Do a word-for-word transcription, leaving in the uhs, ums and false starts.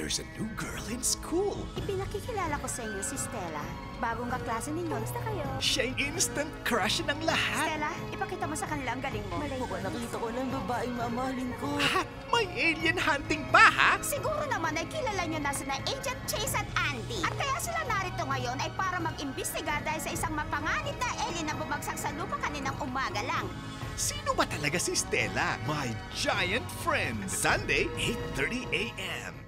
there's a new girl in school. Ipinakikilala ko sa inyo si Stella. Bagong kaklase ninyo. Kamusta kayo? Siya yung instant crush ng lahat. Stella, ipakita mo sa kanila ang galing mo. Malay ko, nakita ko ng babaeng mamahalin ko. At may alien hunting pa, ha? Siguro naman ay kilala nyo na sina Agent Chase at Andy. At kaya sila narito ngayon ay para mag-imbestiga dahil sa isang mapanganib na alien na bumagsak sa lupa kaninang umaga lang. Sino ba talaga si Stella? My giant friend. Sunday, eight thirty a m